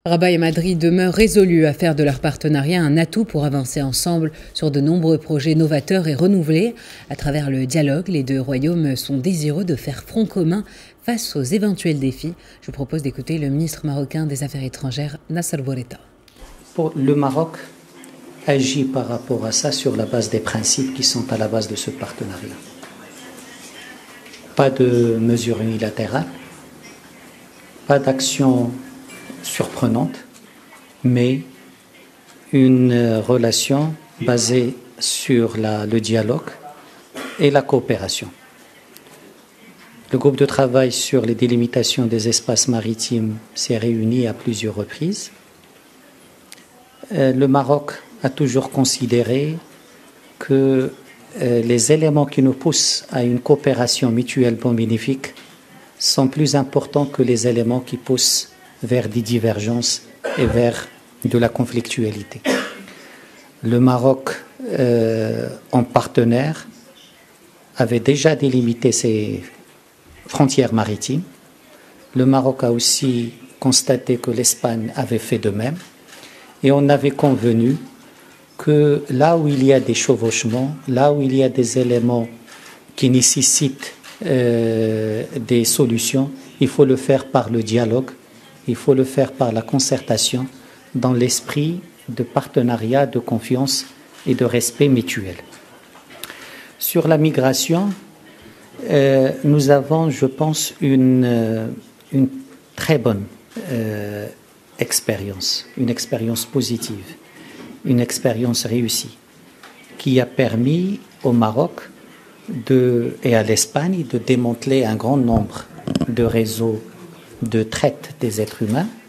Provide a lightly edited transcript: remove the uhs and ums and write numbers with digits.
Rabat et Madrid demeurent résolus à faire de leur partenariat un atout pour avancer ensemble sur de nombreux projets novateurs et renouvelés. À travers le dialogue, les deux royaumes sont désireux de faire front commun face aux éventuels défis. Je vous propose d'écouter le ministre marocain des Affaires étrangères, Nasser Bourita. Le Maroc agit par rapport à ça sur la base des principes qui sont à la base de ce partenariat. Pas de mesures unilatérales, pas d'action surprenante, mais une relation basée sur le dialogue et la coopération. Le groupe de travail sur les délimitations des espaces maritimes s'est réuni à plusieurs reprises. Le Maroc a toujours considéré que les éléments qui nous poussent à une coopération mutuellement bénéfique sont plus importants que les éléments qui poussent vers des divergences et vers de la conflictualité. Le Maroc, en partenaire, avait déjà délimité ses frontières maritimes. Le Maroc a aussi constaté que l'Espagne avait fait de même. Et on avait convenu que là où il y a des chevauchements, là où il y a des éléments qui nécessitent des solutions, il faut le faire par le dialogue, il faut le faire par la concertation, dans l'esprit de partenariat, de confiance et de respect mutuel. Sur la migration, nous avons, je pense, une très bonne expérience, une expérience positive, une expérience réussie, qui a permis au Maroc et à l'Espagne de démanteler un grand nombre de réseaux de traite des êtres humains